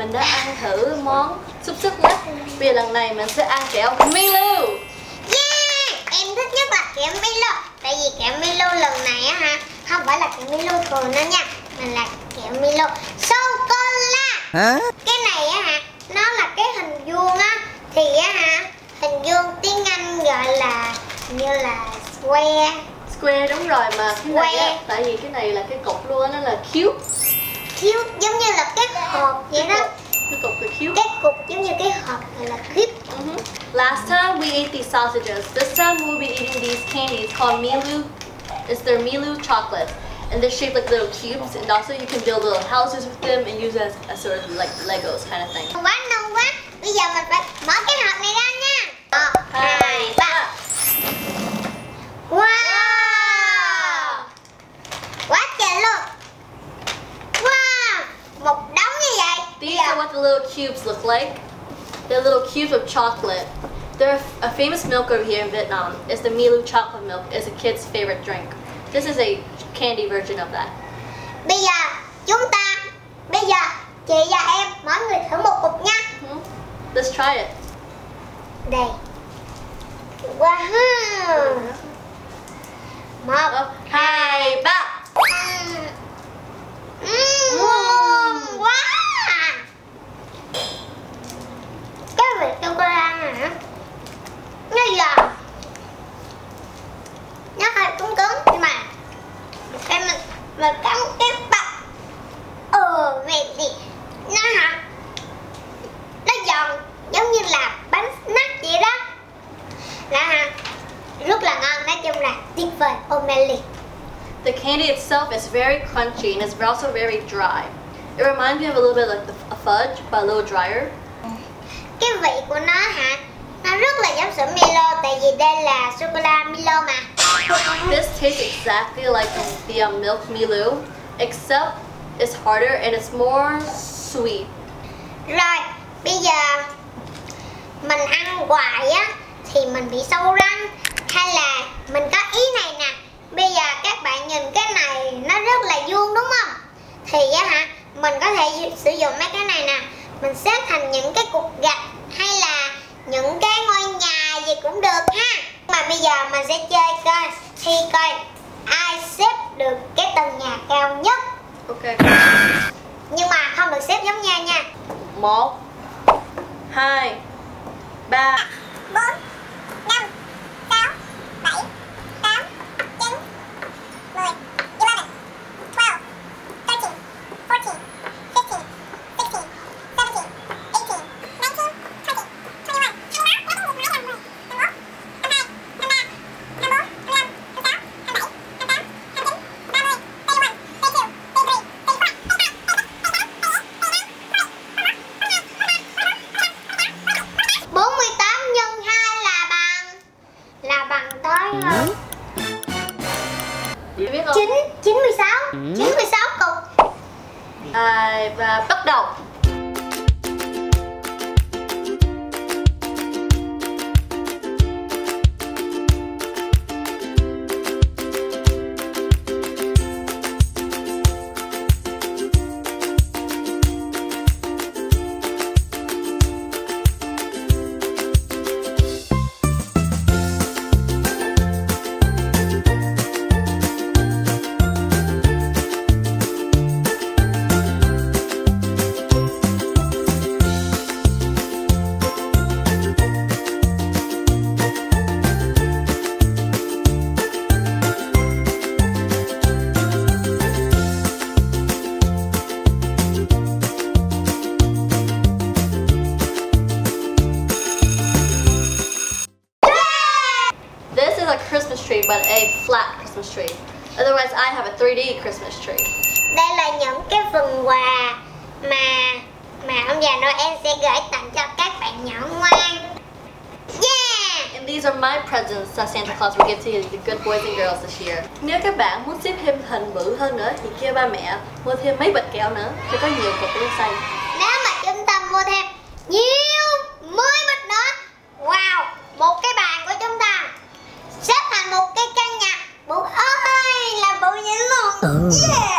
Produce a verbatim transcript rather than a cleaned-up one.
mình đã ăn thử món xúc xích nhất. Bây giờ lần này mình sẽ ăn kẹo Milo. Yeah, em thích nhất là kẹo Milo. Tại vì kẹo Milo lần này á ha, không phải là kẹo Milo thường đâu nha, mà là kẹo Milo sô cô la. Hả? Cái này á hả, nó là cái hình vuông á, thì á hả, hình vuông tiếng Anh gọi là như là square. Square đúng rồi, mà cái này á, tại vì cái này là cái cục luôn á, nó là cube. Cube giống như là cái hộp vậy đó. Cái cục là cube. Cái cục giống như cái hộp này là cube. Mm-hmm. Last time we ate these sausages. This time we'll be eating these candies called Milo. It's their Milo chocolate, and they're shaped like little cubes. And also you can build little houses with them and use it as a sort of like Legos kind of thing. Quá ngon quá. Bây giờ mình phải mở cái hộp này ra nha. Một, hai, ba. Wow. Quá trời luôn. Wow. Một đống như vậy. These are what the little cubes look like. They're little cubes of chocolate. They're a famous milk over here in Vietnam. It's the Milo chocolate milk. It's a kid's favorite drink. This is a candy version of that. Bây giờ chúng ta, bây giờ chị và em mỗi người thử một cục nha. Mm-hmm. Let's try it. Đây. Wow. Một, oh, hai, ba. Mmm, ngon quá. Cái vị sô-cô-la này hả? Nó giòn. Nó hơi cứng cứng nhưng mà cái mình mình cắn cái bắp. Ờ, mẹ gì? Nó hả? Nó giòn giống như là bánh snack vậy đó. Là hả? Rất là ngon, nói chung là tuyệt vời. O'Malley. The candy itself is very crunchy and it's also very dry. It reminds me of a little bit like the, a fudge, but a little drier. Cái vị của nó hả? Nó rất là giống sữa Milo, tại vì đây là sô-cô-la Milo mà. This tastes exactly like the um, milk Milo, except it's harder and it's more sweet. Rồi, bây giờ mình ăn hoài á thì mình bị sâu răng, hay là mình có ý này nè. Bây giờ các bạn nhìn cái này nó rất là vuông đúng không? Thì á hả, mình có thể sử dụng mấy cái này nè, mình xếp thành những cái cục gạch hay là những cái ngôi nhà gì cũng được ha. Mà bây giờ mình sẽ chơi coi, thi coi ai xếp được cái tầng nhà cao nhất. Ok. Nhưng mà không được xếp giống nhau nha. Một, hai, ba, bốn, năm, sáu, bảy, tám, chín, mười, eleven, twelve, thirteen, fourteen, fifteen, sixteen, seventeen, eighteen, nineteen, twenty, twenty-one, twenty-two, bốn mươi tám nhân hai là bằng là bằng tới Chị biết không? chín, chín mươi sáu, chín mươi sáu cục. Hai, và bắt đầu. Christmas tree, but a flat Christmas tree. Otherwise, I have a three D Christmas tree. Đây là những cái phần quà mà mà ông già Noel sẽ gửi tặng cho các bạn nhỏ ngoan. Yeah! And these are my presents that Santa Claus will give to the good boys and girls this year. Nếu các bạn muốn xếp thêm hình bự hơn nữa thì kêu ba mẹ mua thêm mấy bịch kẹo nữa để có nhiều cục để xanh. Nếu mà chúng ta mua thêm nhiều mười bịch nữa, wow, một cái bàn của chúng ta xếp thành một cái căn nhà bự ơi là bự vậy luôn. Yeah!